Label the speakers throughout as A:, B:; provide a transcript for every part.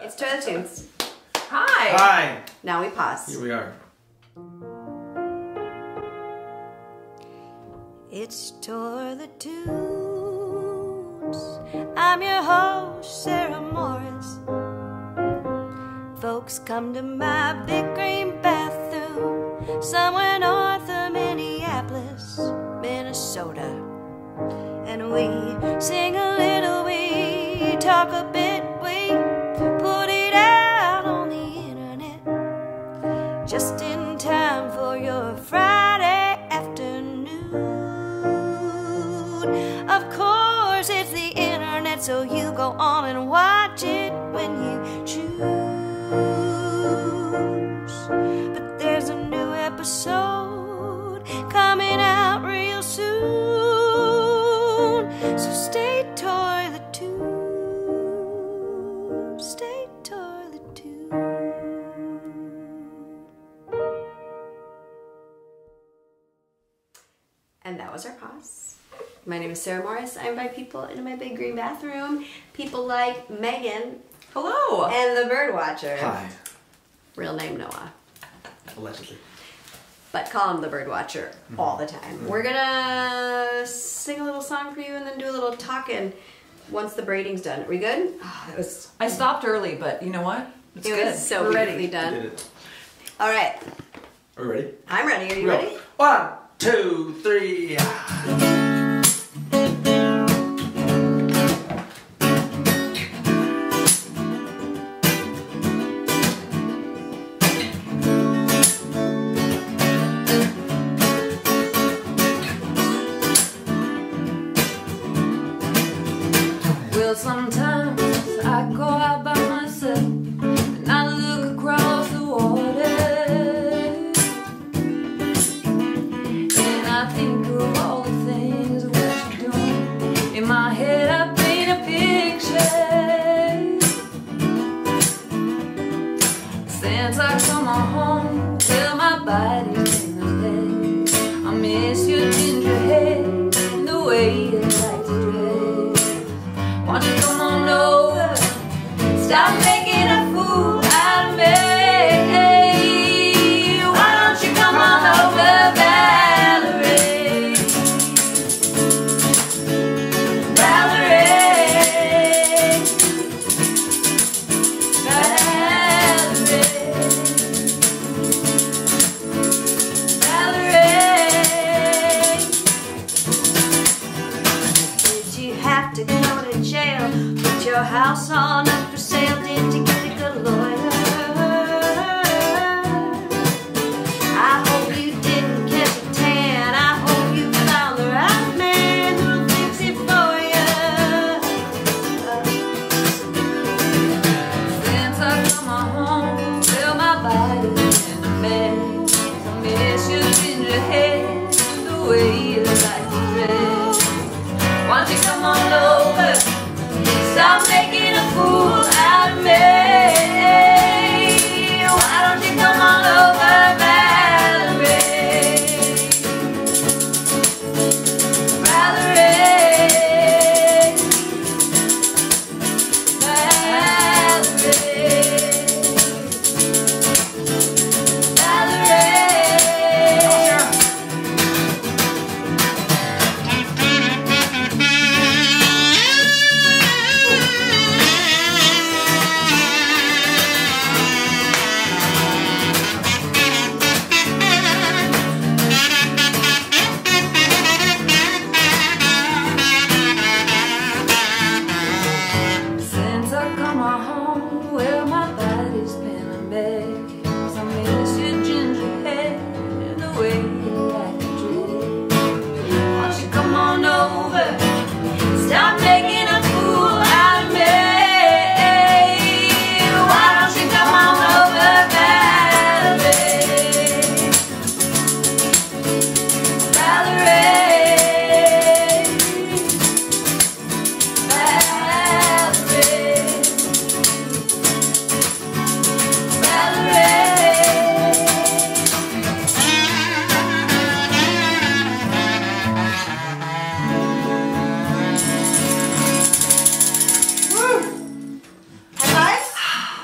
A: It's Toilet Tunes.
B: Hi.
C: Hi.
A: Now we pause.
C: Here we are.
A: It's Toilet Tunes. I'm your host, Sarah Morris. Folks come to my big green bathroom somewhere north of Minneapolis, Minnesota. And we sing a little, we talk a bit, we put it out on the internet just in time for your Friday afternoon. Of course it's the internet, so you go on and watch it when you choose. But there's a new episode coming out real soon, so stay Toilet Tuned, stay Toilet Tuned. And that was our pause. My name is Sarah Morris. I invite people into my big green bathroom. People like Maygen.
B: Hello.
A: And the Birdwatcher.
C: Hi.
A: Real name Noah.
C: Allegedly.
A: But call him the Birdwatcher all the time. We're gonna sing a little song for you and then do a little talking once the braiding's done. Are we good? Oh, that was,
B: I stopped early, but you know what? It's
A: it
B: good.
A: was so
B: We're
A: beautifully
B: ready.
C: We
A: done.
C: did it.
A: All right.
C: Are we ready?
A: I'm ready. Are you
C: Go.
A: ready?
C: 1, 2, 3.
B: Well, sometimes I go out by myself and I look across the water, and I think of all the things that you're doing. In my head I paint a picture. Since I come home, well, my body's in the bed. I miss your ginger hair and the way you like to dress. Why don't you come on over, stop making a fool out of me. Why don't you come on over, Valerie? Valerie, Valerie, Did you have to go to jail? Put your house on up for sale? Did you get to go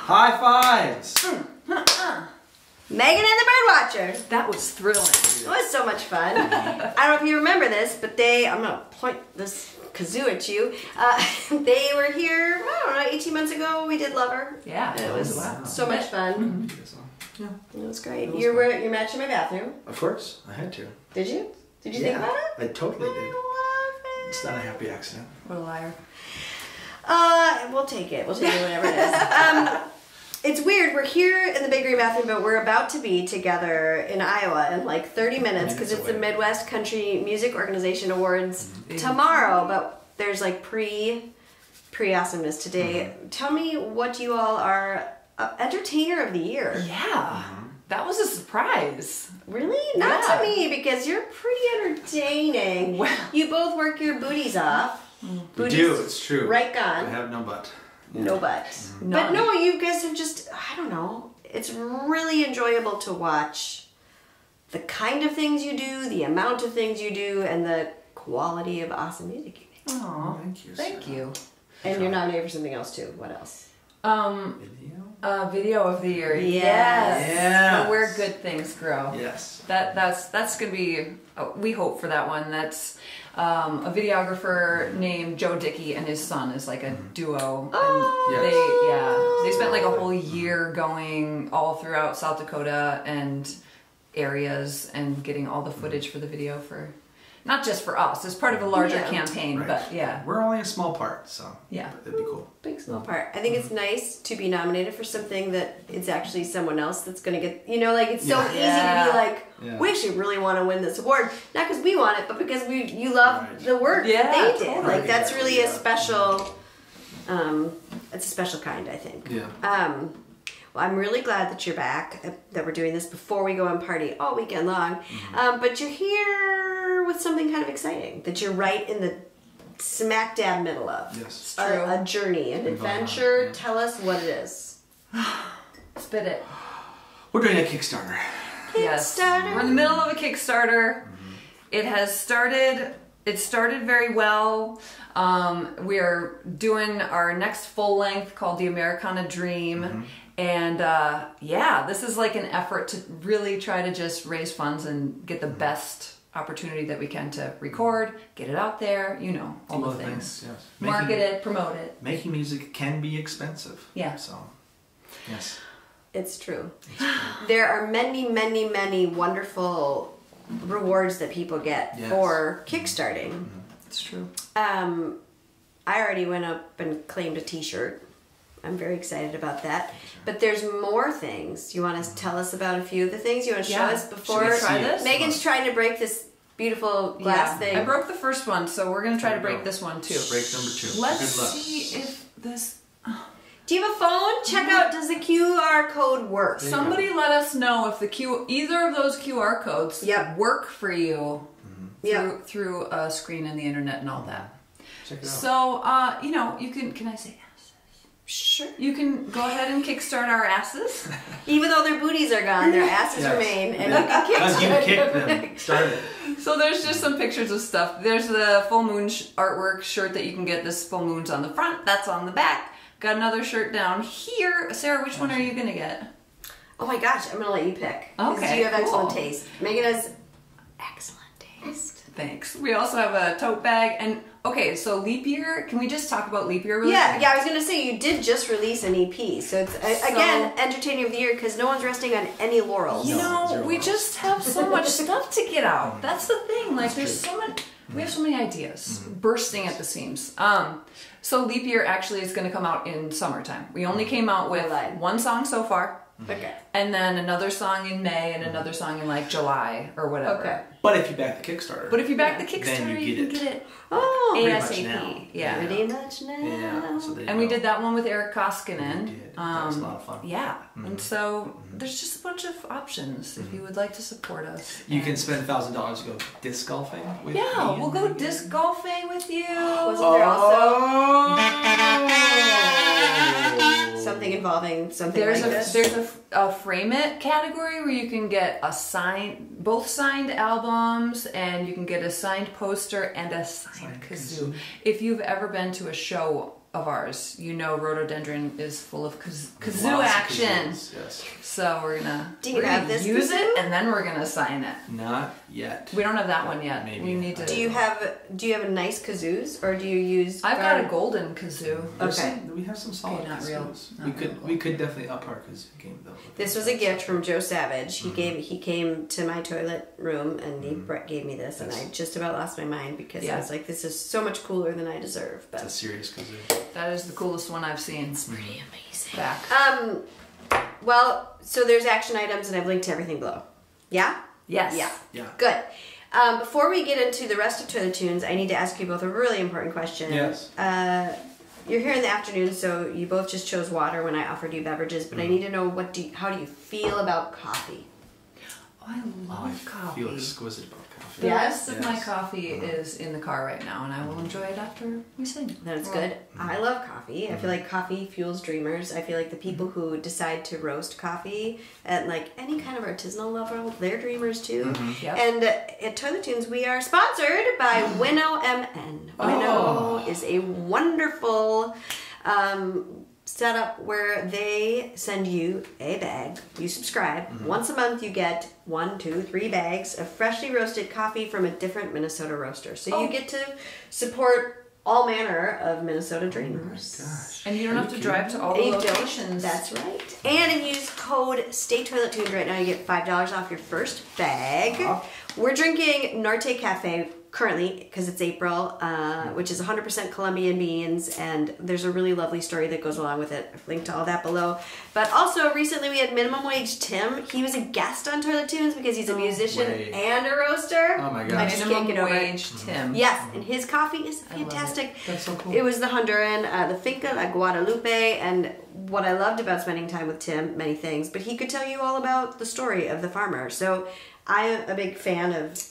C: High fives.
A: Maygen and the Birdwatcher.
B: That was thrilling.
A: It was so much fun. I don't know if you remember this, but I'm going to point this kazoo at you. They were here, I don't know, 18 months ago. We did Lover.
B: Yeah.
A: And it was so much fun.
C: Yeah.
A: It was great.
C: It was
A: You matched in my bathroom.
C: Of course, I had to.
A: Did you? Did you think about it?
C: I totally did.
A: I love it.
C: It's not a happy accident.
B: What a liar.
A: We'll take it. We'll take it whenever it is. It's weird. We're here in the big green bathroom, but we're about to be together in Iowa in like 30 minutes because it's the Midwest Country Music Organization Awards tomorrow. But there's like pre-awesomeness today. Tell me what you all are entertainer of the year.
B: Yeah. That was a surprise.
A: Really? Not to me, because you're pretty entertaining.
B: Wow.
A: You both work your booties off.
C: We do, it's true.
A: Right gone.
C: I have no butt.
A: No butt. But no, you guys have just, I don't know, it's really enjoyable to watch the kind of things you do, the amount of things you do, and the quality of awesome music you make.
B: Oh,
C: Thank you.
B: thank you.
A: And you're nominated for something else too. What else?
B: Video of the year.
A: Yes.
C: Yes.
B: For Where Good Things Grow.
C: Yes.
B: That's gonna be. We hope for that one. That's a videographer named Joe Dickey and his son is like a duo.
A: Oh.
B: And they spent like a whole year going all throughout South Dakota and areas and getting all the footage for the video for. Not just for us, it's part of a larger campaign,
C: Right.
B: but yeah.
C: We're only a small part, so
B: Yeah.
C: that'd be cool.
A: Big small part. I think it's nice to be nominated for something that it's actually someone else that's going to get, like it's so easy to be like, we actually really want to win this award. Not because we want it, but because you love the work that they did.
B: Totally.
A: Like that's really a special, it's a special kind, I think.
C: Yeah.
A: Well, I'm really glad that you're back, that we're doing this before we go and party all weekend long. But you're here with something kind of exciting that you're right in the smack dab middle of.
C: Yes.
A: A journey, an adventure. Tell us what it is.
B: Spit it.
C: We're doing a Kickstarter.
B: Yes.
A: Kickstarter.
B: We're in the middle of a Kickstarter. It has started. It started very well. We are doing our next full length called The Americana Dream. And this is like an effort to really try to just raise funds and get the best opportunity that we can to record, get it out there, all the things.
C: Yes.
B: Market it, promote it.
C: Making music can be expensive.
B: Yeah.
C: So, yes.
A: It's true. There are many, many, many wonderful rewards that people get for kickstarting.
B: It's true.
A: I already went up and claimed a t-shirt. I'm very excited about that. But there's more things. You want to tell us about a few of the things? You want to show us before?
B: Should we try this?
A: Megan's trying to break this beautiful glass thing.
B: I broke the first one, so we're going to try to break this one too.
C: Break number 2.
B: Let's
C: Good luck.
B: see if this...
A: Do you have a phone? Check out, does the QR code work?
B: Somebody let us know if either of those QR codes work for you through a screen and the internet and all that.
C: Check it out.
B: So, you can I say asses?
A: Sure.
B: You can go ahead and kickstart our asses.
A: Even though their booties are gone, their asses remain, and you can
C: Because you
A: kickstart
C: kicked them. Started.
B: So there's just some pictures of stuff. There's the full moon artwork shirt that you can get. This full moon's on the front. That's on the back. Got another shirt down here. Sarah, which one are you going to get?
A: Oh my gosh, I'm going to let you pick.
B: Okay,
A: You have excellent
B: cool.
A: taste. Megan has excellent taste.
B: Thanks. We also have a tote bag. And okay, so leap year. Can we just talk about leap year really quick?
A: Yeah, I was going to say you did just release an EP. So it's, again, Entertainer of the Year because no one's resting on any laurels.
B: We just have so much stuff to get out. That's the thing. Like, there's so much. We have so many ideas bursting at the seams. So leap year actually is going to come out in summertime. We only came out with one song so far.
A: Okay.
B: And then another song in May and another song in like July or whatever.
A: Okay.
C: But if you back the Kickstarter.
B: But if you back the Kickstarter,
C: then you
B: can
C: get
B: get it
A: Oh,
C: pretty much
B: ASAP.
C: now.
B: Yeah.
A: pretty much now.
C: Yeah. So there you
B: And we
C: go.
B: did that one with Eric Koskinen.
C: We did. That was a lot of fun.
B: Yeah. And so there's just a bunch of options if you would like to support us.
C: You can spend $1,000 to go disc golfing with me.
B: Yeah, we'll go
C: and
B: disc golfing with you.
A: Wasn't there also
C: Oh!
A: something involving something
B: There's
A: like
B: a
A: this?
B: there's a frame it category where you can get both signed albums, and you can get a signed poster and a signed kazoo. If you've ever been to a show of ours, you know, rhododendron is full of kazoo
C: Lots of
B: action.
C: kazoos, yes.
B: So we're gonna use
A: kazoo?
B: it, and then we're gonna sign it.
C: Not yet.
B: We don't have that one yet.
C: Maybe.
B: We need to.
A: Do you have a nice kazoos, or do you use?
B: I've got a golden kazoo.
A: Okay.
C: We have some solid
B: not
C: kazoos.
B: real.
C: We could definitely up our kazoo game though.
A: This was a gift from Joe Savage. He came to my toilet room and he gave me this, and I just about lost my mind because I was like, this is so much cooler than I deserve. But
C: It's a serious kazoo.
B: That is the coolest one I've seen.
A: it's pretty amazing.
B: Back.
A: Well, so there's action items, and I've linked to everything below. Yeah.
B: Yes.
C: Yeah.
A: Good. Before we get into the rest of Toilet Tunes, I need to ask you both a really important question.
C: Yes.
A: You're here in the afternoon, so you both just chose water when I offered you beverages, but I need to know how do you feel about coffee?
B: Oh, I love coffee.
C: I feel exquisite about coffee.
B: The
A: Yes?
B: rest of my coffee is in the car right now, and I will enjoy it after we sing.
A: That's good. I love coffee. I feel like coffee fuels dreamers. I feel like the people who decide to roast coffee at like any kind of artisanal level, they're dreamers too.
B: Yep.
A: And at Toilet Tunes, we are sponsored by Winnow MN. Winnow is a wonderful setup where they send you a bag. You subscribe. Once a month you get 1, 2, 3 bags of freshly roasted coffee from a different Minnesota roaster. So you get to support all manner of Minnesota dreamers.
C: Gosh.
B: And you don't have to drive to all the
A: You don't.
B: locations.
A: That's right. And if you use code STAYTOiletTunes right now, you get $5 off your first bag. We're drinking Norte Cafe currently because it's April, which is 100% Colombian beans, and there's a really lovely story that goes along with it. I've linked to all that below. But also recently we had Minimum Wage Tim. He was a guest on Toilet Tunes because he's a musician
C: way.
A: and a roaster.
C: Oh my
A: I
C: gosh.
A: just can't get over it.
B: Wage Tim.
A: Yes, and his coffee is fantastic.
C: That's so cool.
A: It was the Honduran, the Finca La Guadalupe, and what I loved about spending time with Tim, many things, but he could tell you all about the story of the farmer. So I'm a big fan of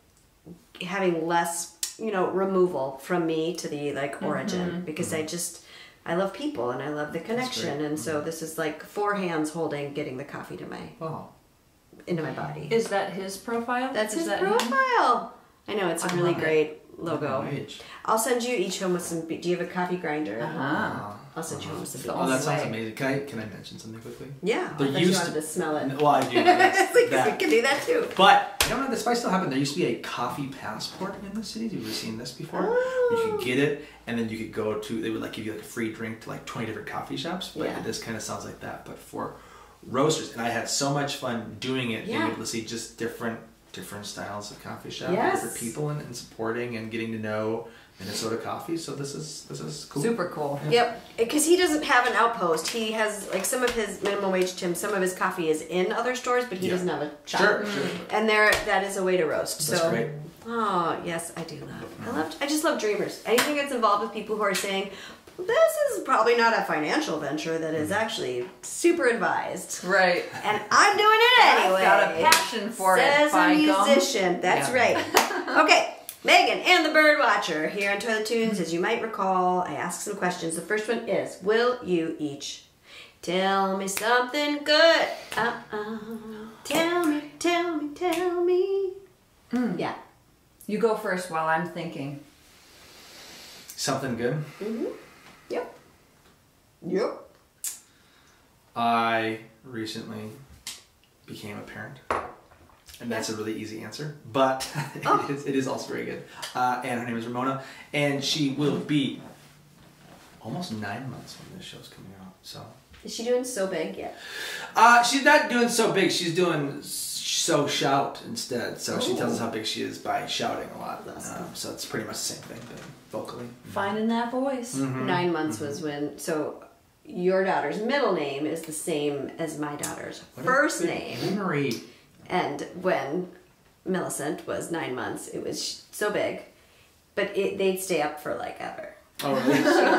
A: having less, removal from me to the origin, because I love people and I love the connection, and so this is like 4 hands holding getting the coffee to into my body.
B: Is that his profile?
A: That's
B: Is
A: his
B: that
A: profile. I know, it's a really
B: love it.
A: great logo.
C: Wage.
A: I'll send you each home with some. Do you have a coffee grinder?
B: Uh-huh.
A: I'll send you home with some.
C: Oh, that sounds
B: way.
C: amazing. Can I mention something quickly?
A: Yeah, I
C: There
A: thought you
C: used
A: wanted to smell it.
C: Well, I do. Yes,
A: Like,
C: that.
A: we can do that too.
C: But I don't know if this might still happen. There used to be a coffee passport in the city. Have you ever seen this before? You could get it, and then you could go to. They would give you a free drink to 20 different coffee shops. But
A: Yeah.
C: this kind of sounds like that, but for roasters. And I had so much fun doing it, being able to see just different styles of coffee shop, different people, and supporting and getting to know Minnesota coffee. So this is cool.
B: Super cool.
A: Yep, because he doesn't have an outpost. He has some of his Minimum Wage Tim. Some of his coffee is in other stores, but he doesn't have a shop.
C: Sure.
A: And that is a way to roast.
C: That's
A: so,
C: great.
A: Oh yes, I do love. I just love dreamers. Anything that's involved with people who are saying, this is probably not a financial venture that is actually super advised.
B: Right.
A: And I'm doing it anyway.
B: I've got a passion for
A: Says
B: it. By
A: a
B: gum.
A: musician. That's right. Okay, Maygen and the Birdwatcher here on Toilet Tunes. As you might recall, I asked some questions. The first one is, will you each tell me something good? Tell me. Yeah.
B: You go first while I'm thinking.
C: Something good.
A: Yep.
C: I recently became a parent. And that's a really easy answer, but it is also very good. And her name is Ramona, and she will be almost 9 months when this show's coming out. So
A: Is she doing so big yet?
C: she's not doing so big. She's doing so shout instead. So she tells us how big she is by shouting a lot. So it's pretty much the same thing, but vocally.
B: Finding that voice.
A: 9 months was when. So your daughter's middle name is the same as my daughter's first name.
C: Marie.
A: And when Millicent was 9 months, it was so big, but they'd stay up for ever.
C: Oh, really?
A: She would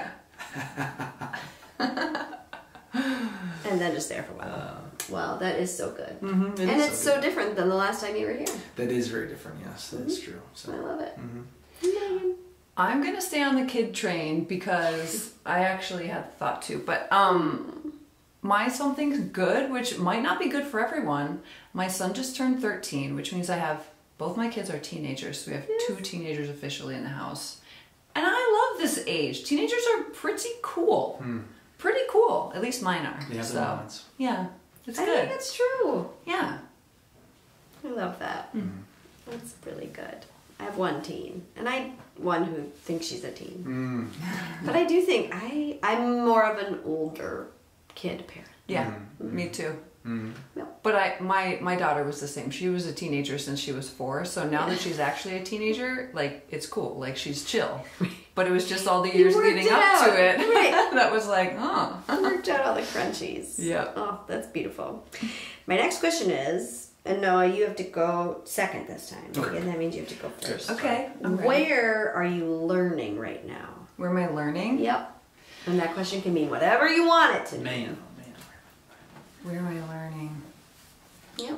A: just be and then just there for a while. Wow, that is so good.
C: It
A: and
C: is
A: it's
C: so
A: so different than the last time you were here.
C: That is very different, yes. That is true. So.
A: I love it.
B: I'm gonna stay on the kid train because I actually had the thought too, but my something's good, which might not be good for everyone. My son just turned 13, which means I have both my kids are teenagers, so we have 2 teenagers officially in the house. And I love this age. Teenagers are pretty cool. Pretty cool. At least mine are.
C: They have
B: so,
C: their moments.
B: Yeah, it's
D: I
B: good.
D: think it's true.
B: Yeah.
D: I love that. That's really good. I have one teen, and one who thinks she's a teen. But I do think I'm more of an older kid parent.
B: Yeah, me too.
D: Yep.
B: But my daughter was the same. She was a teenager since she was 4. So now that she's actually a teenager, like, it's cool. Like, she's chill. But it was just all the years
D: worked
B: leading
D: it
B: up
D: out.
B: to it
D: Right.
B: that was like, oh.
D: Worked out all the crunchies.
B: Yeah.
D: Oh, that's beautiful. My next question is, and Noah, you have to go second this time.
C: Okay.
D: And that means you have to go first.
B: Okay. I'm ready.
D: Where are you learning right now?
B: Where am I learning?
D: Yep. And that question can mean whatever you want it to mean.
C: Man.
B: Where am I learning?
D: Yep.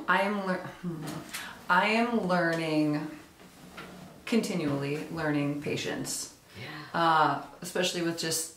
B: I am learning, continually learning patience.
D: Yeah.
B: Especially with just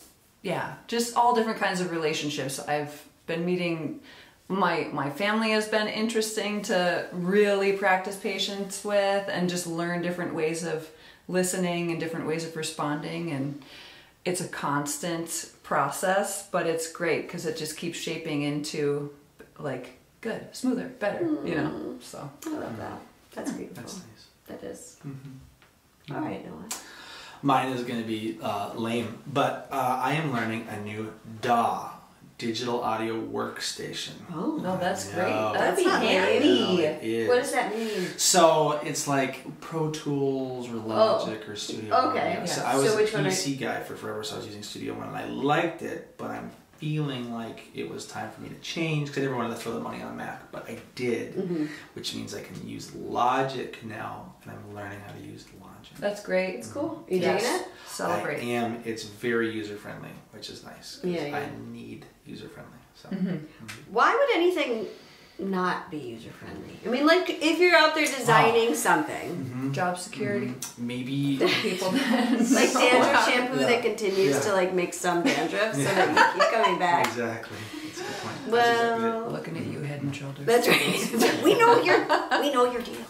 B: all different kinds of relationships. I've been meeting, my family has been interesting to really practice patience with and just learn different ways of listening and different ways of responding. And it's a constant process, but it's great because it just keeps shaping into like good, smoother, better, you know, so.
D: I love that. That's beautiful.
C: That's nice.
D: That is. All right, Noah.
C: Mine is going to be lame, but I am learning a new DAW, digital audio workstation.
D: Oh.
B: No, that's great.
C: No.
B: That'd be
D: That's not
B: handy.
C: No, it is.
D: What does that mean?
C: So it's like Pro Tools or Logic or Studio One.
D: Okay.
C: Yeah. So
B: Yeah.
C: I was
D: So
C: a
D: which one
C: PC guy for forever, so I was using Studio One, and I liked it, but I'm feeling like it was time for me to change because I never wanted to throw the money on a Mac, but I did, which means I can use Logic now, and I'm learning how to use Logic.
B: That's great.
D: It's cool. You
B: Yes.
D: digging it?
B: Celebrate.
C: I am. It's very user friendly, which is nice. 'Cause
D: Yeah, yeah.
C: I need user friendly. So
D: Why would anything not be user friendly? I mean, like if you're out there designing something,
B: Job security.
C: maybe
B: People that
D: like dandruff shampoo
C: Yeah.
D: that continues
C: Yeah.
D: to like make some dandruff so that you keep coming back.
C: exactly. That's a good point.
D: Well,
B: looking at you head and shoulders.
D: that's right. we know your deal.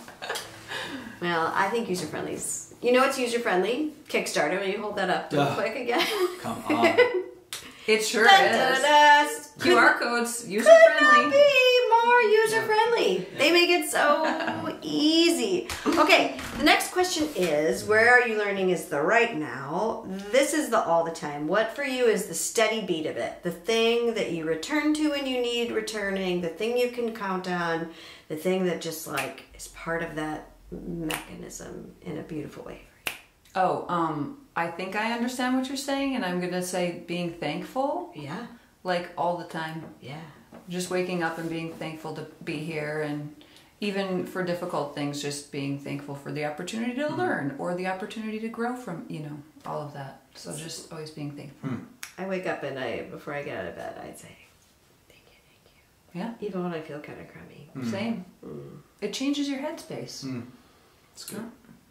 D: Well, I think user friendly's. You know what's user friendly? Kickstarter. Will you hold that up real quick again?
C: Come on.
B: It sure
D: Dun,
B: is.
D: dun, dun.
B: QR codes, user
D: Could not
B: friendly.
D: be more user friendly. They make it so easy. Okay, the next question is, where are you learning is the right now? This is the all the time. What for you is the steady beat of it? The thing that you return to when you need returning, the thing you can count on, the thing that just like is part of that mechanism in a beautiful way for you.
B: Oh, I think I understand what you're saying, and I'm gonna say being thankful,
D: Yeah,
B: like all the time.
D: yeah.
B: Just waking up and being thankful to be here, and even for difficult things, just being thankful for the opportunity to learn or the opportunity to grow from, all of that. So just always being thankful.
D: I wake up and before I get out of bed, I'd say, thank you.
B: Yeah,
D: Even when I feel kind of crummy.
B: same. It changes your headspace.
C: It's good.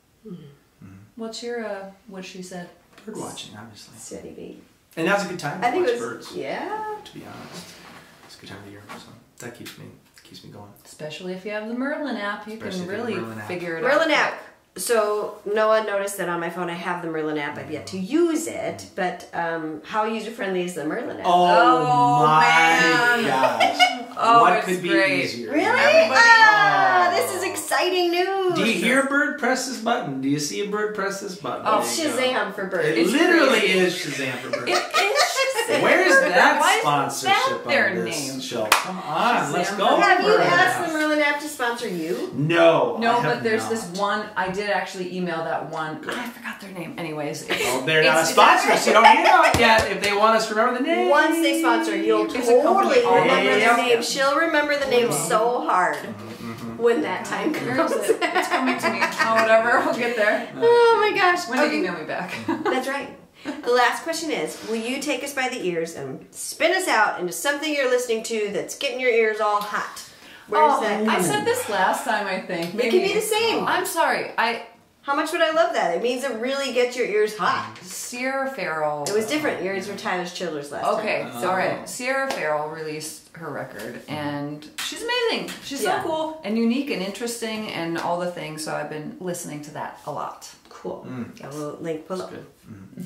B: What's your, what she said?
C: Bird watching, obviously.
D: Steady beat.
C: And now's a good time to
D: I think
C: watch
D: it was,
C: birds,
D: yeah.
C: to be honest. It's a good time of the year, so that keeps me going.
B: Especially if you have the Merlin app, you
C: Especially
B: can
C: if you have
B: really
C: the Merlin app.
B: figure it out.
D: Merlin app. So Noah noticed that on my phone I have the Merlin app. I've yet to use it, but how user friendly is the Merlin app?
C: Oh, my
B: man.
C: gosh.
B: Oh,
C: what
B: it's
C: could be
B: great.
C: easier?
D: Really?
B: Everybody-
D: This is exciting news.
C: Do you hear a bird press this button? Do you see a bird press this button?
B: Oh,
D: It's
C: There you go.
D: Shazam for birds.
C: It
B: It's
C: literally
B: crazy.
C: is Shazam for birds.
B: It is Shazam.
C: Where's
B: Why
C: that
B: is
C: sponsorship
B: that their
C: on this
B: name?
C: show? Come on, let's
B: Shazam.
C: go.
D: Have you
C: Merlin
D: asked
C: app.
D: the Merlin app to sponsor you?
C: No.
B: No,
C: I have
B: but there's
C: not.
B: this one. I did actually email that one. I forgot their name. Anyways,
C: Well, they're not a sponsor, so you don't need to know it yet. If they want us to remember the name.
D: Once they sponsor, you'll
B: It's a company
D: totally
B: all
D: remember
C: over.
D: the
C: Yeah.
D: name. She'll remember the name so hard when that time
B: Where
D: comes.
B: is it? It's coming to me. Oh, whatever. We'll get there.
D: Oh my gosh.
B: When they
D: Okay.
B: email me back.
D: That's right. The last question is, will you take us by the ears and spin us out into something you're listening to that's getting your ears all hot? Where's that?
B: I said this last time, I think.
D: It
B: Maybe.
D: can be the same.
B: I'm sorry.
D: How much would I love that? It means it really gets your ears hot.
B: Sierra Farrell.
D: It was different. Yours were Tyler Childers last
B: Okay,
D: time.
B: all right. Sierra Farrell released her record, and she's amazing. She's
D: Yeah.
B: so cool and unique and interesting and all the things. So I've been listening to that a lot.
D: Cool. I will link below.
C: Good.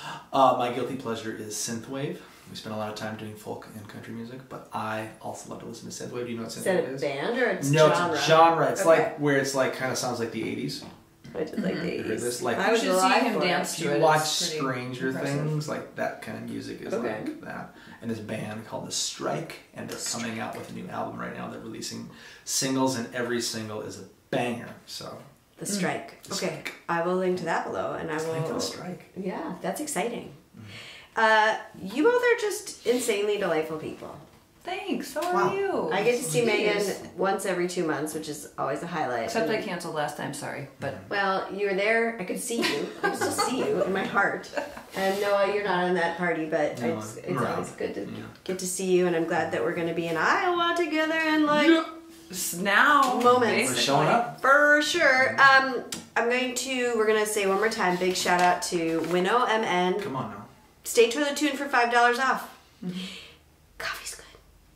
C: My guilty pleasure is synthwave. We spend a lot of time doing folk and country music, but I also love to listen to synthwave. Do you know what synthwave is?
D: Is that a band or it's
C: No,
D: genre?
C: it's a genre. It's
D: Okay.
C: like where it's like kind of sounds like the 80s.
D: I did like the
C: You heard
D: 80s.
C: this? Like,
D: I
B: You
D: was
B: should
D: alive
B: see him
D: for it.
B: dance
C: if
B: to
C: you
B: it.
C: watch
B: It's pretty
C: Stranger
B: impressive.
C: Things, like that kind of music is
D: Okay.
C: like that. And this band called The Strike, and they're coming out with a new album right now. They're releasing singles, and every single is a banger. So
D: The Strike.
C: The
D: Okay,
C: Strike.
D: I will link to that below, and I
C: link to
D: will.
C: The Strike.
D: Yeah, that's exciting. You both are just insanely delightful people.
B: Thanks. How
C: Wow.
B: are you?
D: I get to see
B: Jeez.
D: Megan once every 2 months, which is always a highlight.
B: Except I canceled last time. Sorry, but
D: Well, you were there. I could see you. I could still see you in my heart. And Noah, you're not in that party, but
C: No,
D: it's
C: I'm around.
D: always good to
C: Yeah.
D: get to see you. And I'm glad that we're going to be in Iowa together and like
B: now
D: Moments.
C: We're showing up.
D: for sure. We're going to say one more time, big shout out to Winnow MN.
C: Come on now.
D: Stay Toilet Tune for $5 off. Coffee's good.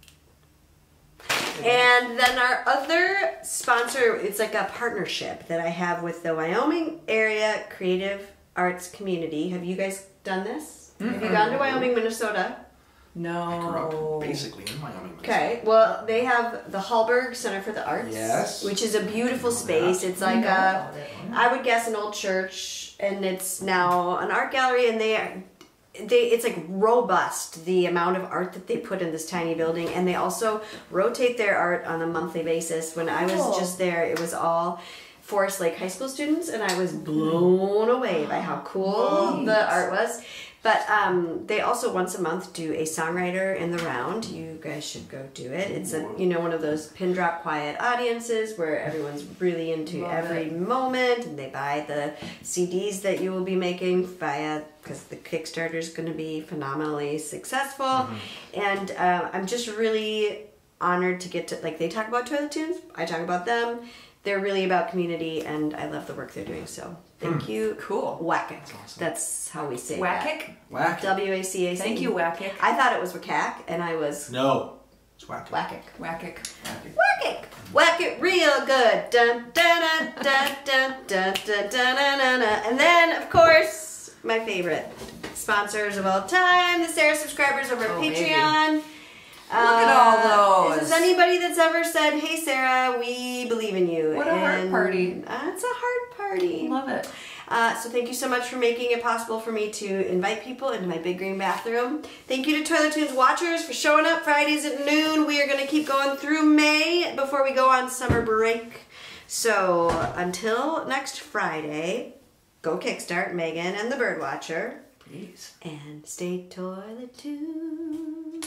D: And then our other sponsor, it's like a partnership that I have with the Wyoming Area Creative Arts Community. Have you guys done this? Have you gone to Wyoming, Minnesota?
C: I grew
B: No.
C: up basically in Wyoming.
D: Okay, well, they have the Hallberg Center for the Arts,
C: Yes.
D: which is a beautiful space. It's
B: I
D: like
B: know about it.
D: I would guess an old church, and it's now an art gallery, and it's like robust, the amount of art that they put in this tiny building, and they also rotate their art on a monthly basis. When I was
B: Cool.
D: just there, it was all Forest Lake High School students, and I was blown away by how cool
B: Neat.
D: the art was. But they also once a month do a songwriter in the round. You guys should go do it. It's one of those pin drop quiet audiences where everyone's really into
B: Love
D: every
B: it.
D: moment, and they buy the CDs that you will be making because the Kickstarter is going to be phenomenally successful. And I'm just really honored to get to, like, they talk about Toilet Tunes, I talk about them. They're really about community, and I love the work they're doing. So thank you.
B: Cool.
D: Wackick.
C: awesome.
D: That's how we say
B: Wackick.
C: Whack.
D: that. WACAC.
B: Thank you, Wackick.
D: I thought it was Wackack, and I was
C: No. It's whack.
D: Wackick.
B: Wackick.
D: Whack it! Whack it real good! Dun, dun, dun, dun, dun, dun, dun, dun, dun, dun, dun. And then, of course, my favorite sponsors of all time, the Sarah subscribers over at
B: Oh,
D: Patreon.
B: Look at all
D: Is
B: those.
D: this anybody that's ever said, "Hey Sarah, we believe in you"?
B: What a heart party.
D: It's a heart party.
B: Love it.
D: So thank you so much for making it possible for me to invite people into my big green bathroom. Thank you to Toilet Tunes watchers for showing up Fridays at noon. We are going to keep going through May before we go on summer break. So until next Friday, go kickstart Maygen and the Birdwatcher.
B: Please.
D: And stay toilet tuned.